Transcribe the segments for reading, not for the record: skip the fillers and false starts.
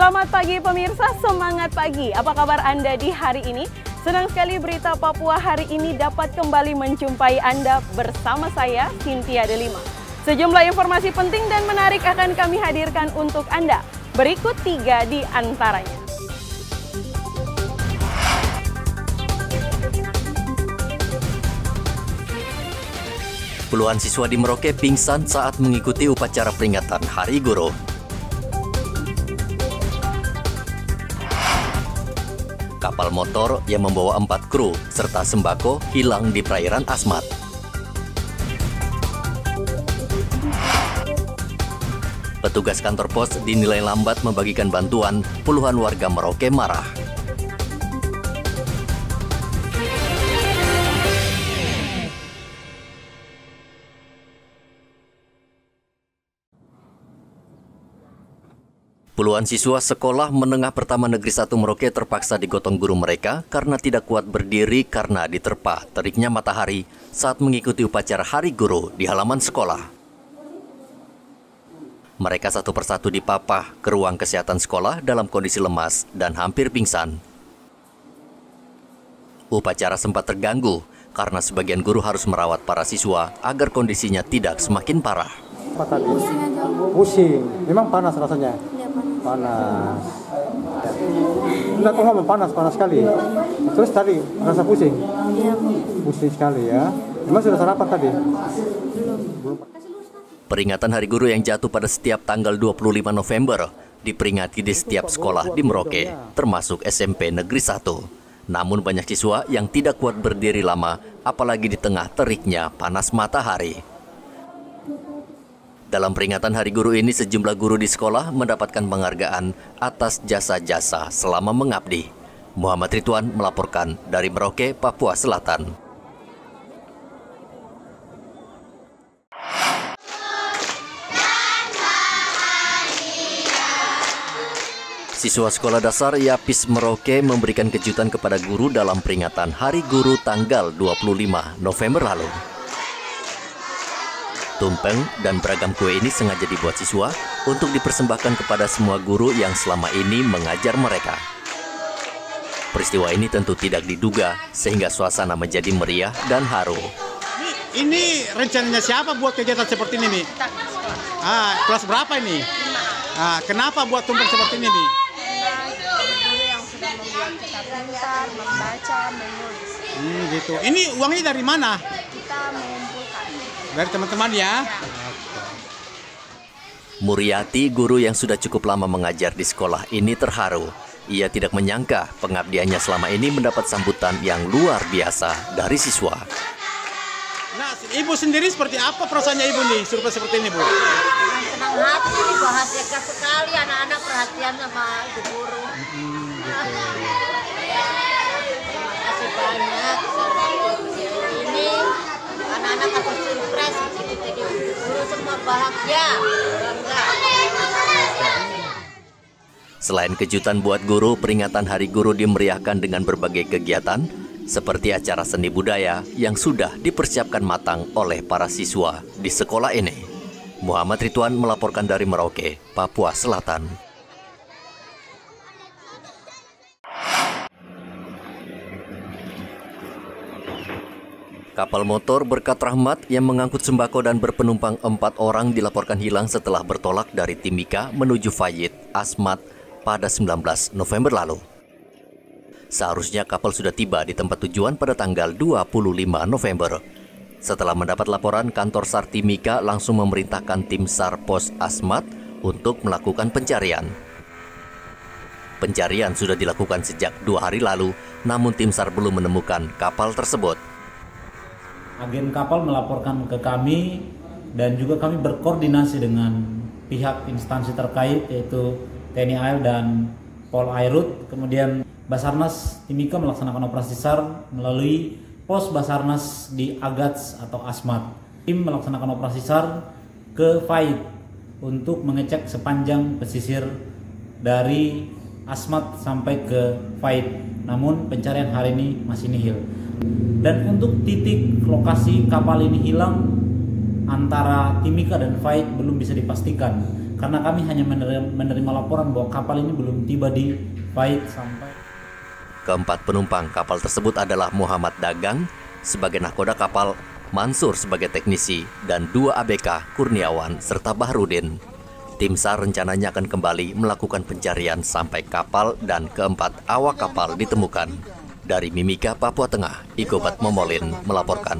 Selamat pagi pemirsa, semangat pagi. Apa kabar Anda di hari ini? Senang sekali berita Papua hari ini dapat kembali menjumpai Anda bersama saya, Cynthia Delima. Sejumlah informasi penting dan menarik akan kami hadirkan untuk Anda. Berikut 3 di antaranya. Puluhan siswa di Merauke pingsan saat mengikuti upacara peringatan Hari Guru. Kapal motor yang membawa 4 kru serta sembako hilang di perairan Asmat. Petugas kantor pos dinilai lambat membagikan bantuan, puluhan warga Merauke marah. Puluhan siswa sekolah menengah pertama Negeri 1 Merauke terpaksa digotong guru mereka karena tidak kuat berdiri karena diterpa teriknya matahari saat mengikuti upacara Hari Guru di halaman sekolah. Mereka satu persatu dipapah ke ruang kesehatan sekolah dalam kondisi lemas dan hampir pingsan. Upacara sempat terganggu karena sebagian guru harus merawat para siswa agar kondisinya tidak semakin parah. Apa tadi? Pusing. Memang panas rasanya? Panas. Enggak, kok ngomong panas sekali. Terus tadi rasa pusing? Iya. Pusing sekali ya. Memang sudah sarapan tadi? Belum. Peringatan Hari Guru yang jatuh pada setiap tanggal 25 November diperingati di setiap sekolah di Merauke, termasuk SMP Negeri 1. Namun banyak siswa yang tidak kuat berdiri lama, apalagi di tengah teriknya panas matahari. Dalam peringatan Hari Guru ini, sejumlah guru di sekolah mendapatkan penghargaan atas jasa-jasa selama mengabdi. Muhammad Ridwan melaporkan dari Merauke, Papua Selatan. Siswa sekolah dasar Yapis Merauke memberikan kejutan kepada guru dalam peringatan Hari Guru tanggal 25 November lalu. Tumpeng dan beragam kue ini sengaja dibuat siswa untuk dipersembahkan kepada semua guru yang selama ini mengajar mereka. Peristiwa ini tentu tidak diduga sehingga suasana menjadi meriah dan haru. Ini rencananya siapa buat kegiatan seperti ini nih? Kelas berapa ini? Kenapa buat tumpeng seperti ini nih? Guru yang sudah membuat kita pintar, membaca, menulis. Gitu. Ini uangnya dari mana? Kita mengumpulkan. Dari teman-teman ya? Muriati, guru yang sudah cukup lama mengajar di sekolah ini terharu. Ia tidak menyangka pengabdiannya selama ini mendapat sambutan yang luar biasa dari siswa. Nah, Ibu sendiri seperti apa perasaannya Ibu nih, surprise seperti ini Bu? senang hati, bahagia sekali anak-anak perhatian sama ibu guru. Terima kasih banyak ini anak-anak aku surprise jadi guru semua bahagia, bangga. Selain kejutan buat guru, peringatan Hari Guru dimeriahkan dengan berbagai kegiatan seperti acara seni budaya yang sudah dipersiapkan matang oleh para siswa di sekolah ini. Muhammad Ridwan melaporkan dari Merauke, Papua Selatan. Kapal motor Berkat Rahmat yang mengangkut sembako dan berpenumpang 4 orang dilaporkan hilang setelah bertolak dari Timika menuju Fayid, Asmat pada 19 November lalu. Seharusnya kapal sudah tiba di tempat tujuan pada tanggal 25 November. Setelah mendapat laporan, kantor SAR Timika langsung memerintahkan tim SAR Pos Asmat untuk melakukan pencarian. Pencarian sudah dilakukan sejak 2 hari lalu, namun tim SAR belum menemukan kapal tersebut. Agen kapal melaporkan ke kami dan juga kami berkoordinasi dengan pihak instansi terkait yaitu TNI AL dan Pol Airut. Kemudian Basarnas Timika melaksanakan operasi SAR melalui pos Basarnas di Agats atau Asmat. Tim melaksanakan operasi SAR ke Fayid untuk mengecek sepanjang pesisir dari Asmat sampai ke Fayid. Namun pencarian hari ini masih nihil. Dan untuk titik lokasi kapal ini hilang antara Timika dan Fayid belum bisa dipastikan. karena kami hanya menerima laporan bahwa kapal ini belum tiba di Fayid sampai. Keempat penumpang kapal tersebut adalah Muhammad Dagang sebagai nahkoda kapal, Mansur sebagai teknisi, dan 2 ABK Kurniawan serta Bahrudin. Tim SAR rencananya akan kembali melakukan pencarian sampai kapal dan keempat awak kapal ditemukan. Dari Mimika, Papua Tengah, Ikobat Momolin melaporkan.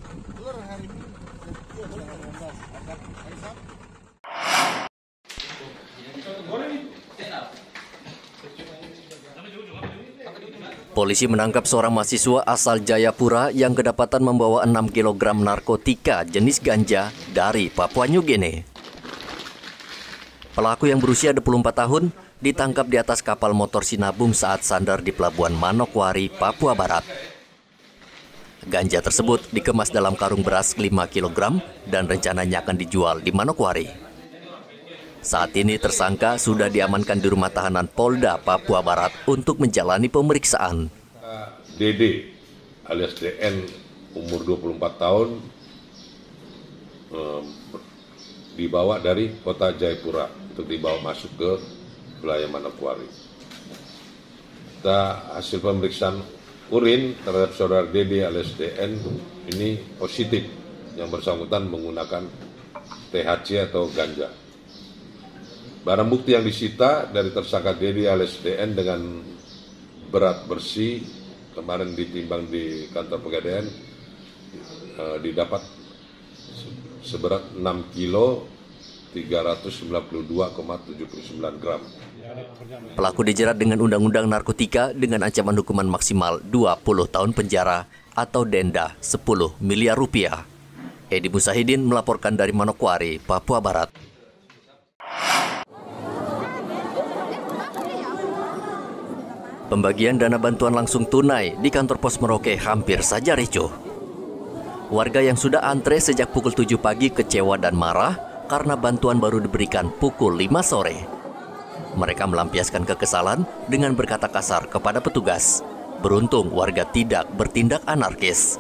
Polisi menangkap seorang mahasiswa asal Jayapura yang kedapatan membawa 6 kg narkotika jenis ganja dari Papua New Guinea. Pelaku yang berusia 24 tahun ditangkap di atas kapal motor sinabung saat sandar di Pelabuhan Manokwari, Papua Barat. Ganja tersebut dikemas dalam karung beras 5 kg dan rencananya akan dijual di Manokwari. Saat ini tersangka sudah diamankan di rumah tahanan Polda Papua Barat untuk menjalani pemeriksaan. DD alias DN umur 24 tahun dibawa dari kota Jayapura untuk dibawa masuk ke wilayah Manokwari. Hasil pemeriksaan urin terhadap saudara DD alias DN ini positif, yang bersangkutan menggunakan THC atau ganja. Barang bukti yang disita dari tersangka DD alias DN dengan berat bersih kemarin ditimbang di kantor Pegadaian didapat seberat 6 kilo 392,79 gram. Pelaku dijerat dengan Undang-Undang Narkotika dengan ancaman hukuman maksimal 20 tahun penjara atau denda 10 miliar rupiah. Edi Musahidin melaporkan dari Manokwari, Papua Barat. Pembagian dana bantuan langsung tunai di kantor pos Merauke hampir saja ricuh. Warga yang sudah antre sejak pukul 7 pagi kecewa dan marah karena bantuan baru diberikan pukul 5 sore. Mereka melampiaskan kekesalan dengan berkata kasar kepada petugas. Beruntung warga tidak bertindak anarkis.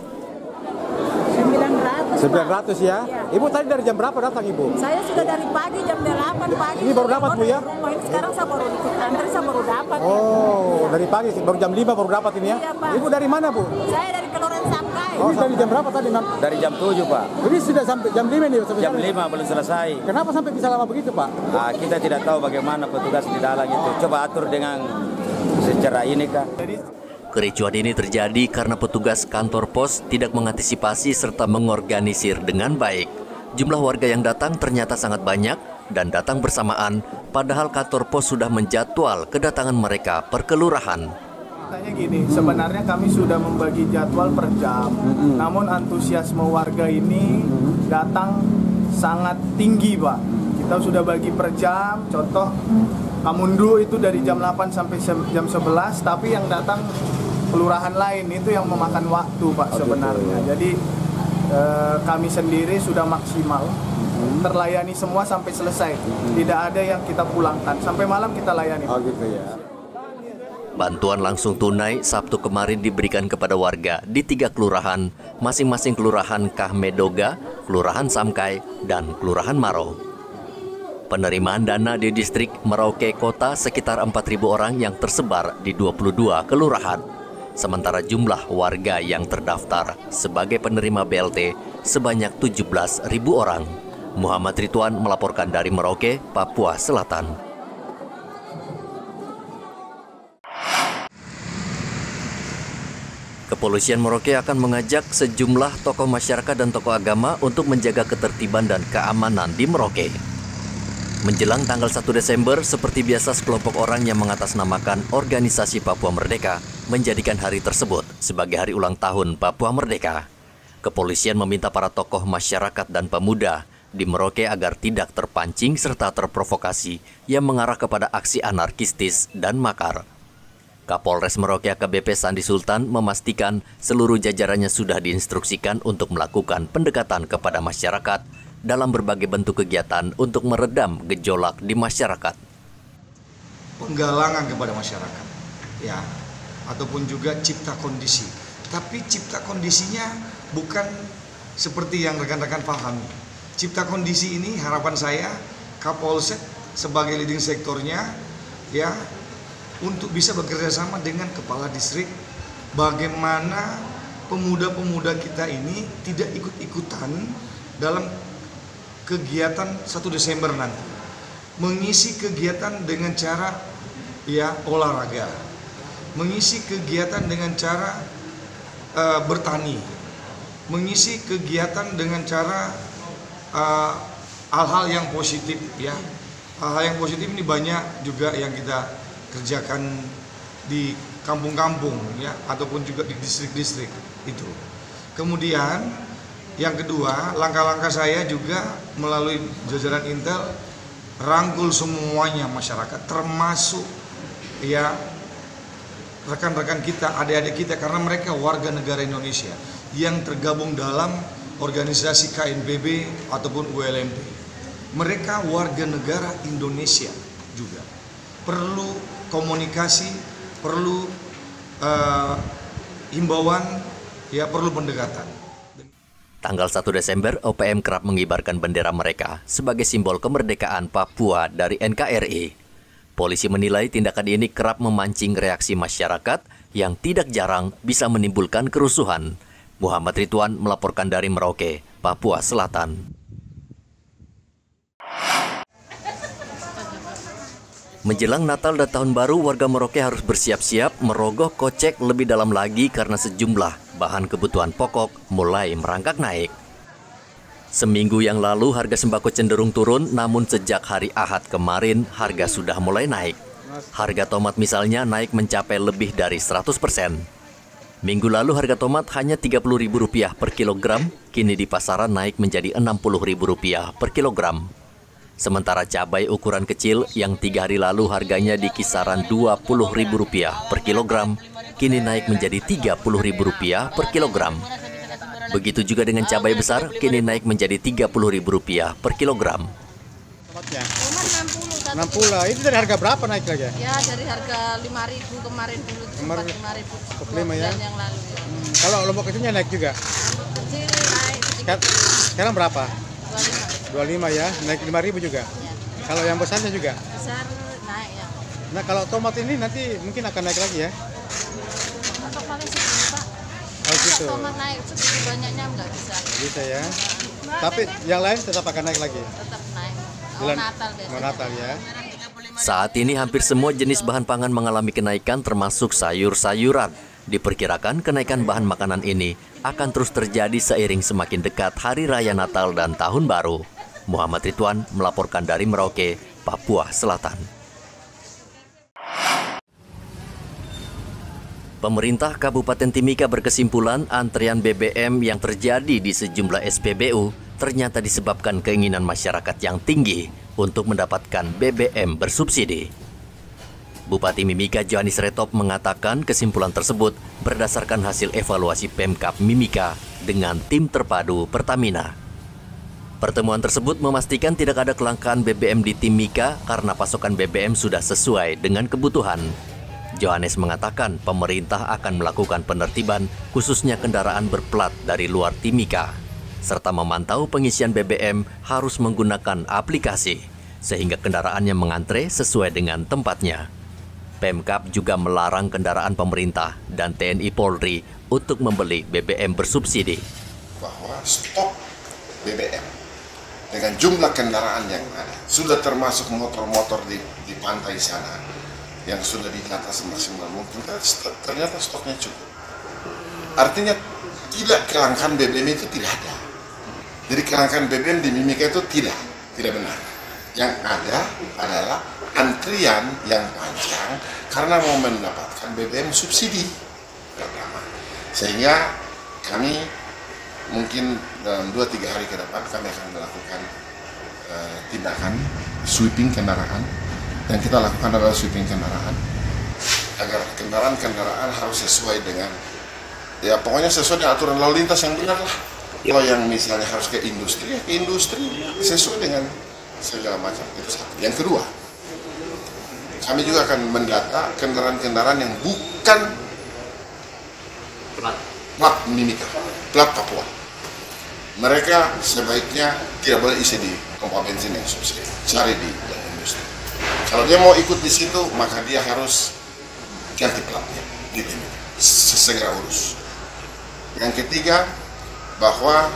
900 ya? Ibu tadi dari jam berapa datang Ibu? Saya sudah dari pagi, jam 8 pagi. Ini baru dapat Bu ya? Sekarang saya baru dapat. Oh, dari pagi, baru jam 5 baru dapat ini ya? Iya, Pak. Ibu dari mana Bu? Saya dari Kelurahan Samkai. Ini dari jam berapa tadi? Dari jam 7 Pak. Ini sudah sampai jam 5 nih? Jam 5 belum selesai. Kenapa sampai bisa lama begitu Pak? Kita tidak tahu bagaimana petugas di dalam itu. Coba atur dengan secara ini Kak. Kericuan ini terjadi karena petugas kantor pos tidak mengantisipasi serta mengorganisir dengan baik. Jumlah warga yang datang ternyata sangat banyak dan datang bersamaan, padahal kantor pos sudah menjadwal kedatangan mereka per kelurahan. Tanya gini, sebenarnya kami sudah membagi jadwal per jam, namun antusiasme warga ini datang sangat tinggi Pak. Kita sudah bagi per jam, contoh Kamundu itu dari jam 8 sampai jam 11, tapi yang datang kelurahan lain itu yang memakan waktu Pak sebenarnya. Jadi kami sendiri sudah maksimal terlayani semua sampai selesai. Tidak ada yang kita pulangkan, sampai malam kita layani. Oh gitu ya. Bantuan langsung tunai Sabtu kemarin diberikan kepada warga di 3 kelurahan, masing-masing kelurahan Kahmedoga, kelurahan Samkai, dan kelurahan Maro. Penerimaan dana di distrik Merauke Kota sekitar 4.000 orang yang tersebar di 22 kelurahan. Sementara jumlah warga yang terdaftar sebagai penerima BLT sebanyak 17.000 orang. Muhammad Ridwan melaporkan dari Merauke, Papua Selatan. Kepolisian Merauke akan mengajak sejumlah tokoh masyarakat dan tokoh agama untuk menjaga ketertiban dan keamanan di Merauke. Menjelang tanggal 1 Desember, seperti biasa sekelompok orang yang mengatasnamakan Organisasi Papua Merdeka menjadikan hari tersebut sebagai hari ulang tahun Papua Merdeka. Kepolisian meminta para tokoh masyarakat dan pemuda di Merauke agar tidak terpancing serta terprovokasi yang mengarah kepada aksi anarkistis dan makar. Kapolres Merauke AKBP Sandi Sultan memastikan seluruh jajarannya sudah diinstruksikan untuk melakukan pendekatan kepada masyarakat dalam berbagai bentuk kegiatan untuk meredam gejolak di masyarakat. Penggalangan kepada masyarakat, ya, ataupun juga cipta kondisi. Tapi cipta kondisinya bukan seperti yang rekan-rekan pahami. Cipta kondisi ini harapan saya Kapolsek sebagai leading sektornya ya untuk bisa bekerja sama dengan kepala distrik bagaimana pemuda-pemuda kita ini tidak ikut-ikutan dalam kegiatan 1 Desember nanti. Mengisi kegiatan dengan cara ya olahraga. Mengisi kegiatan dengan cara bertani. Mengisi kegiatan dengan cara hal-hal yang positif ya. Hal-hal yang positif ini banyak juga yang kita kerjakan di kampung-kampung ya ataupun juga di distrik-distrik itu. Kemudian yang kedua, langkah-langkah saya juga melalui jajaran Intel rangkul semuanya masyarakat termasuk ya rekan-rekan kita, adik-adik kita karena mereka warga negara Indonesia yang tergabung dalam organisasi KNPB ataupun ULMP. Mereka warga negara Indonesia juga. Perlu komunikasi, perlu himbauan, ya perlu pendekatan. Tanggal 1 Desember, OPM kerap mengibarkan bendera mereka sebagai simbol kemerdekaan Papua dari NKRI. Polisi menilai tindakan ini kerap memancing reaksi masyarakat yang tidak jarang bisa menimbulkan kerusuhan. Muhammad Ridwan melaporkan dari Merauke, Papua Selatan. Menjelang Natal dan Tahun Baru, warga Merauke harus bersiap-siap merogoh kocek lebih dalam lagi karena sejumlah bahan kebutuhan pokok mulai merangkak naik. Seminggu yang lalu harga sembako cenderung turun, namun sejak hari Ahad kemarin harga sudah mulai naik. Harga tomat misalnya naik mencapai lebih dari 100%. Minggu lalu harga tomat hanya Rp30.000 per kilogram, kini di pasaran naik menjadi Rp60.000 per kilogram. Sementara cabai ukuran kecil yang 3 hari lalu harganya di kisaran Rp20.000 per kilogram, kini naik menjadi Rp30.000 per kilogram. Begitu juga dengan cabai besar, kini naik menjadi Rp30.000 per kilogram. Tomatnya 60, itu dari harga berapa naik lagi? Ya dari harga 5.000 kemarin dulu, sempat 5.000 ya? Yang lalu. Ya. Kalau lombok kecilnya naik juga? Kecil naik. Sekarang berapa? 25 ya, naik 5.000 juga. Ya. Kalau yang besarnya juga? Besar naik ya. Nah kalau tomat ini nanti mungkin akan naik lagi ya? Untuk paling segini Pak. Oh gitu. Tomat naik segitu banyaknya nggak bisa. Bisa ya. Tapi yang lain tetap akan naik lagi? Tetap naik. Natal biasanya. Mau Natal ya. Saat ini hampir semua jenis bahan pangan mengalami kenaikan termasuk sayur-sayuran. Diperkirakan kenaikan bahan makanan ini akan terus terjadi seiring semakin dekat Hari Raya Natal dan Tahun Baru. Muhammad Ridwan melaporkan dari Merauke, Papua Selatan. Pemerintah Kabupaten Timika berkesimpulan antrian BBM yang terjadi di sejumlah SPBU ternyata disebabkan keinginan masyarakat yang tinggi untuk mendapatkan BBM bersubsidi. Bupati Mimika Johanis Retop mengatakan kesimpulan tersebut berdasarkan hasil evaluasi Pemkab Mimika dengan tim terpadu Pertamina. Pertemuan tersebut memastikan tidak ada kelangkaan BBM di Timika karena pasokan BBM sudah sesuai dengan kebutuhan. Johanis mengatakan pemerintah akan melakukan penertiban khususnya kendaraan berplat dari luar Timika, serta memantau pengisian BBM harus menggunakan aplikasi, sehingga kendaraannya mengantre sesuai dengan tempatnya. Pemkab juga melarang kendaraan pemerintah dan TNI Polri untuk membeli BBM bersubsidi. Bahwa stok BBM dengan jumlah kendaraan yang ada, sudah termasuk motor-motor di pantai sana, yang sudah ditata semaksimal mungkin, ternyata stoknya cukup. Artinya tidak kelangkaan BBM itu tidak ada. Jadi kelangkaan BBM di Mimika itu tidak benar. Yang ada adalah antrian yang panjang karena mau mendapatkan BBM subsidi pertama. Sehingga kami mungkin dalam 2-3 hari ke depan kami akan melakukan tindakan sweeping kendaraan. Yang kita lakukan adalah sweeping kendaraan agar kendaraan-kendaraan harus sesuai dengan, ya pokoknya sesuai dengan aturan lalu lintas yang benar lah. Kalau yang misalnya harus ke industri, ya ke industri sesuai dengan segala macam. Itu satu. Yang kedua, kami juga akan mendata kendaraan-kendaraan yang bukan plat Mimika, plat Papua. mereka sebaiknya tidak boleh isi di pompa bensin yang subsidi, cari di industri. Kalau dia mau ikut di situ, maka dia harus ganti platnya, segera urus. Yang ketiga, bahwa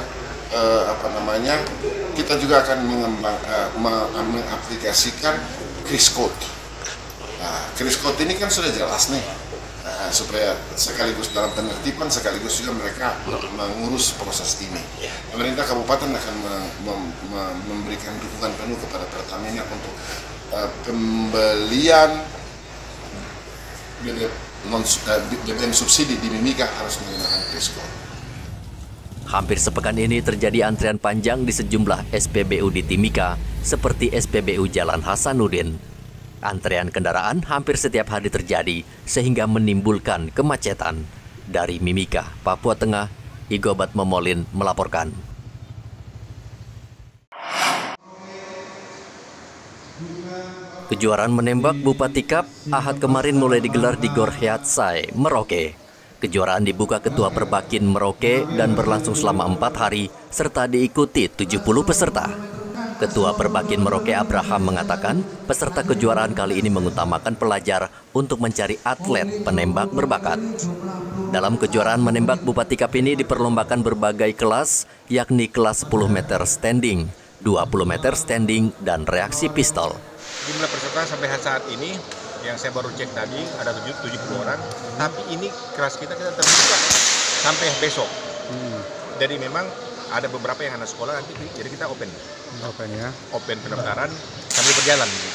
kita juga akan mengaplikasikan Kris Code. Nah, Kris Code ini kan sudah jelas nih, supaya sekaligus dalam penertiban, sekaligus juga mereka mengurus proses ini. Pemerintah kabupaten akan memberikan dukungan penuh kepada Pertamina untuk pembelian BBM subsidi di Mimika harus menggunakan Kris Code. Hampir sepekan ini terjadi antrian panjang di sejumlah SPBU di Timika, seperti SPBU Jalan Hasanuddin. Antrean kendaraan hampir setiap hari terjadi, sehingga menimbulkan kemacetan. Dari Mimika, Papua Tengah, Igobat Momolin melaporkan. Kejuaraan menembak Bupati Kap Ahad kemarin mulai digelar di Gor Heatsai, Merauke. Kejuaraan dibuka Ketua Perbakin Merauke dan berlangsung selama 4 hari, serta diikuti 70 peserta. Ketua Perbakin Merauke Abraham mengatakan, peserta kejuaraan kali ini mengutamakan pelajar untuk mencari atlet penembak berbakat. Dalam kejuaraan menembak Bupati Kap ini diperlombakan berbagai kelas, yakni kelas 10 meter standing, 20 meter standing, dan reaksi pistol. Jumlah peserta sampai saat ini yang saya baru cek tadi ada 70 orang, tapi ini kelas kita terbuka sampai besok. Jadi memang ada beberapa yang anak sekolah nanti, jadi kita open ya, open pendaftaran sambil berjalan gitu.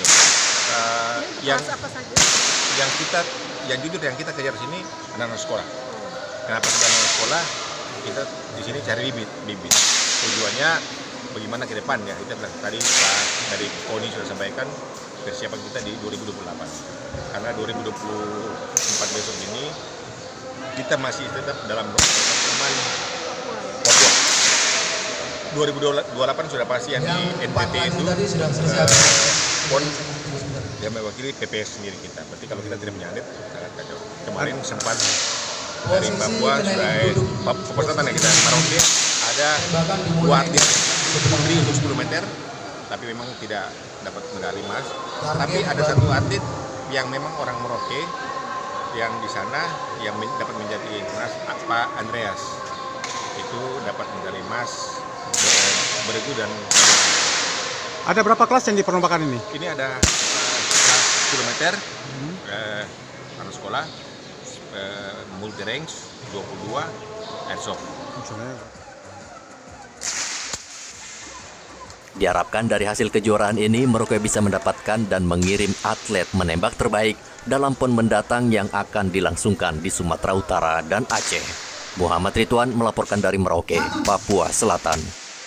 Yang jujur yang kita kejar sini anak-anak sekolah. Kenapa kita anak sekolah? Kita di sini cari bibit. Tujuannya bagaimana ke depan ya, kita tadi Pak dari KONI sudah sampaikan persiapan kita di 2028, karena 2024 besok ini kita masih tetap dalam teman Papua. 2028 sudah pasti yang di NTT itu PON yang mewakili PPS sendiri kita. Berarti kalau kita tidak menyalip sangat kacau. Kemarin sempat dari Papua sudah peserta kita Merauke ada 2 atlet putri untuk 10 meter, tapi memang tidak dapat medali emas. Tapi ada 1 atlet yang memang orang Merauke yang di sana yang dapat menjadi emas, Pak Andreas. Itu dapat medali emas beregu dan. Ada berapa kelas yang diperlombakan ini? Ini ada kelas 10 meter, anak sekolah, multi range 22, airsoft. Diharapkan dari hasil kejuaraan ini, Merauke bisa mendapatkan dan mengirim atlet menembak terbaik dalam PON mendatang yang akan dilangsungkan di Sumatera Utara dan Aceh. Muhammad Ridwan melaporkan dari Merauke, Papua Selatan.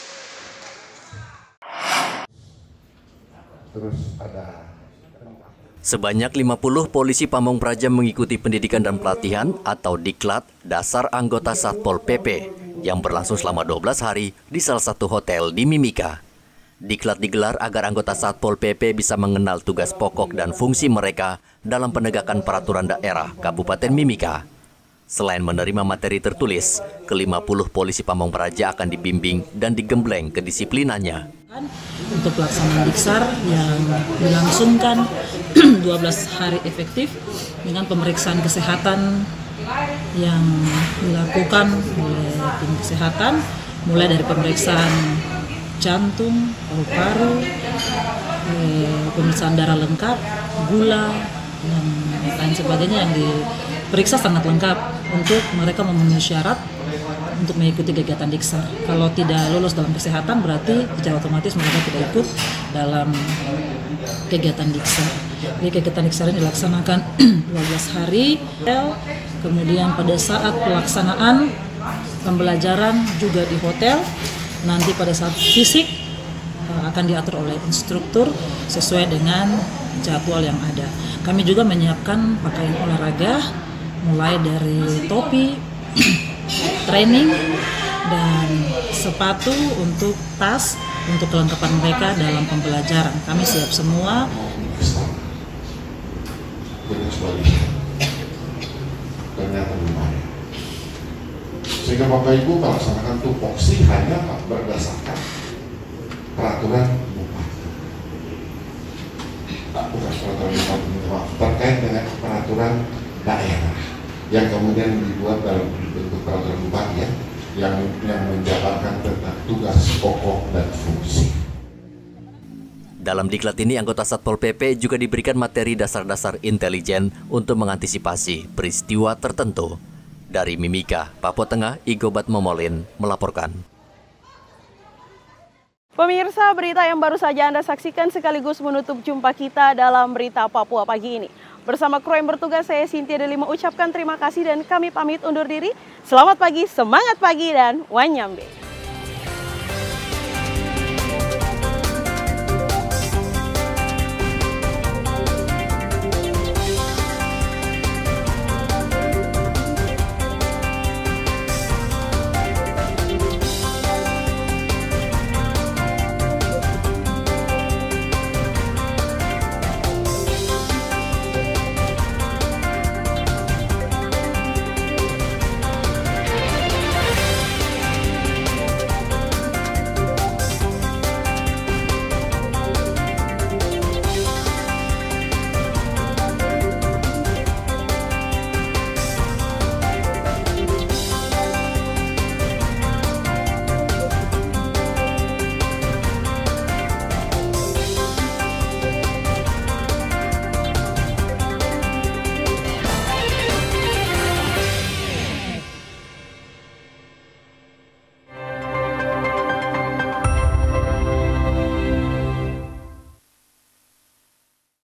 Sebanyak 50 polisi Pamong Praja mengikuti pendidikan dan pelatihan atau Diklat Dasar Anggota Satpol PP yang berlangsung selama 12 hari di salah satu hotel di Mimika. Diklat digelar agar anggota Satpol PP bisa mengenal tugas pokok dan fungsi mereka dalam penegakan peraturan daerah Kabupaten Mimika. Selain menerima materi tertulis, ke-50 polisi Pamong Praja akan dibimbing dan digembleng kedisiplinannya. Untuk pelaksanaan Diksar yang dilangsungkan 12 hari efektif dengan pemeriksaan kesehatan yang dilakukan oleh tim kesehatan, mulai dari pemeriksaan jantung, paru-paru, pemeriksaan darah lengkap, gula, dan lain sebagainya yang diperiksa sangat lengkap untuk mereka memenuhi syarat untuk mengikuti kegiatan Diksar. Kalau tidak lolos dalam kesehatan berarti secara otomatis mereka tidak ikut dalam kegiatan Diksar. Jadi kegiatan Diksar ini dilaksanakan 12 hari, kemudian pada saat pelaksanaan pembelajaran juga di hotel. Nanti pada saat fisik akan diatur oleh instruktur sesuai dengan jadwal yang ada. Kami juga menyiapkan pakaian olahraga mulai dari topi, training, dan sepatu untuk tas untuk kelengkapan mereka dalam pembelajaran. Kami siap semua. Sehingga Bapak Ibu melaksanakan tupoksi hanya berdasarkan peraturan bupati. Bukan peraturan bupati, terkait dengan peraturan daerah yang kemudian dibuat dalam bentuk peraturan bupati yang menjabarkan tentang tugas pokok dan fungsi. Dalam diklat ini, anggota Satpol PP juga diberikan materi dasar-dasar intelijen untuk mengantisipasi peristiwa tertentu. Dari Mimika, Papua Tengah, Igobat Momolin melaporkan. Pemirsa, berita yang baru saja Anda saksikan sekaligus menutup jumpa kita dalam Berita Papua pagi ini. Bersama kru yang bertugas, saya Cynthia Delima ucapkan terima kasih dan kami pamit undur diri. Selamat pagi, semangat pagi, dan wanyambe.